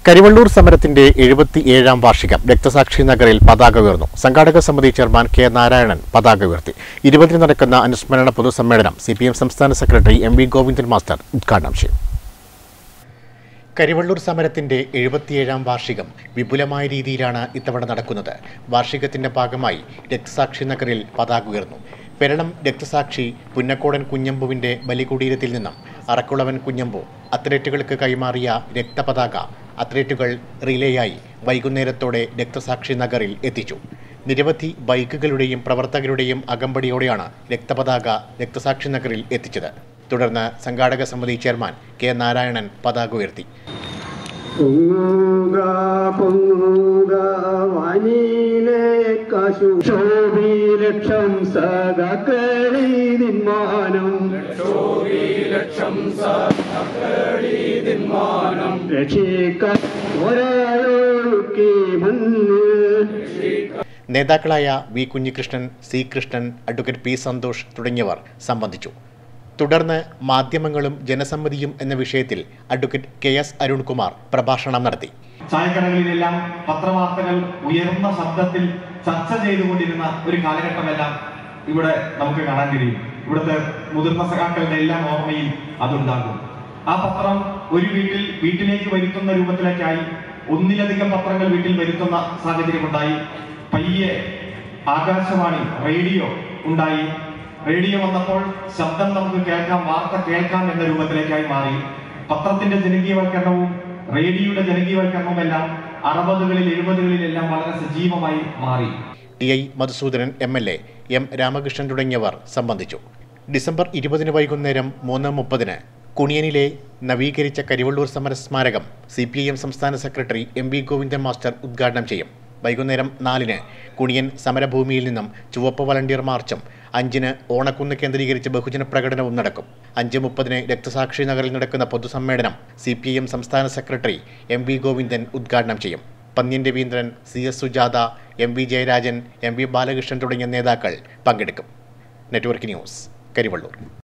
കരിവള്ളൂർ സമരത്തിന്റെ 77ാം വാർഷികം രക്തസാക്ഷി നഗറിൽ പതാക ഉയർന്നു. സംഘാടക സമിതി ചെയർമാൻ കെ നാരായണൻ പതാക ഉയർത്തി. 20 നടക്കുന്ന അനുസ്മരണ പൊതുസമ്മേളനം CPM സംസ്ഥാന സെക്രട്ടറി MV ഗോവിന്ദൻ മാസ്റ്റർ ഉദ്ഘാടനം ചെയ്യും. കരിവള്ളൂർ സമരത്തിന്റെ 77ാം വാർഷികം വിപുലമായ രീതിയിലാണ് ഇത്തവണ നടക്കുന്നത്. വാർഷികത്തിന്റെ ഭാഗമായി രക്തസാക്ഷി നഗറിൽ പതാക ഉയർന്നു. പെരളം രക്തസാക്ഷി പുന്നക്കോടൻ കുഞ്ഞമ്പുവിന്റെ ബലികുടീരത്തിൽ നിന്നും അറക്കുളവൻ കുഞ്ഞമ്പു അത്ലറ്റുകൾക്ക് കൈമാറിയ രക്തപതാക അത്ലറ്റുകൾ റിലേയായി വൈകുന്നേരത്തോടെ രക്തസാക്ഷി നഗറിൽ എത്തിച്ചു. നിരവധി ബൈക്കുകളുടെയും പ്രവർത്തകരുടെയും അകമ്പടിയോടെയാണ് രക്തപതാക രക്തസാക്ഷി നഗറിൽ എത്തിച്ചത്. തുടർന്ന് സംഘാടക സമിതി ചെയർമാൻ കെ നാരായണൻ പതാക ഉയർത്തി. നേതാക്കളായ V Kunhikrishnan, C Krishnan, advocate P Santhosh തുടങ്ങിയവർ സംബന്ധിച്ചു. തുടർന്ന് മാധ്യമങ്ങളും ജനസമ്മതിയും എന്ന വിഷയത്തിൽ അഡ്വക്കേറ്റ് KS അരുൺകുമാർ പ്രഭാഷണം നടത്തി. ചായക്കടകളിലെല്ലാം പത്രവാർത്തകൾ ഉയർന്ന ശബ്ദത്തിൽ ചർച്ച ചെയ്തുകൊണ്ടിരുന്ന ഒരു കാലഘട്ടമെല്ലാം ഇവിടെ നമുക്ക് കാണാൻ കഴിയും. ഇവിടുത്തെ മുതിർന്ന സഖാക്കളുടെ എല്ലാം ഓർമ്മയിൽ അതുണ്ടാകും. ആ പത്രം ഒരു വീട്ടിലേക്ക് വരുത്തുന്ന രൂപത്തിലേക്കായി ഒന്നിലധികം പത്രങ്ങൾ വീട്ടിൽ വരുത്തുന്ന സാഹചര്യമുണ്ടായി. പയ്യെ ആകാശവാണി റേഡിയോ ഉണ്ടായി. റേഡിയോ വന്നപ്പോൾ ശബ്ദം നമുക്ക് കേൾക്കാം, വാർത്ത കേൾക്കാം എന്ന രൂപത്തിലേക്കായി മാറി. പത്രത്തിന്റെ ജനകീയവൽക്കരണവും റേഡിയോയുടെ ജനകീയവൽക്കരണവും എല്ലാം 60കളിൽ 70കളിലെല്ലാം വളരെ സജീവമായി മാറി. TI Madhusoodanan MLA, M Ramakrishnan തുടങ്ങിയവർ സംബന്ധിച്ചു. ഡിസംബർ 20 വൈകുന്നേരം 3:30 കുണിയനിലെ നവീകരിച്ച കരിവള്ളൂർ സമര സ്മാരകം CPIM സംസ്ഥാന സെക്രട്ടറി MV ഗോവിന്ദൻ മാസ്റ്റർ ഉദ്ഘാടനം ചെയ്യും. വൈകുന്നേരം 4 കുണിയൻ സമരഭൂമിയിൽ നിന്നും ചുവപ്പ് വളണ്ടിയർ മാർച്ചും 5 ഓണക്കുന്ന് കേന്ദ്രീകരിച്ച് ബഹുജന പ്രകടനവും നടക്കും. 5:30 രക്തസാക്ഷി നഗറിൽ നടക്കുന്ന പൊതുസമ്മേളനം CPIM സംസ്ഥാന സെക്രട്ടറി MV ഗോവിന്ദൻ ഉദ്ഘാടനം ചെയ്യും. Pannyan Raveendran, CS Sujatha, MV Jayarajan, MV Balakrishnan തുടങ്ങിയ നേതാക്കൾ പങ്കെടുക്കും. Network news, Karivellur.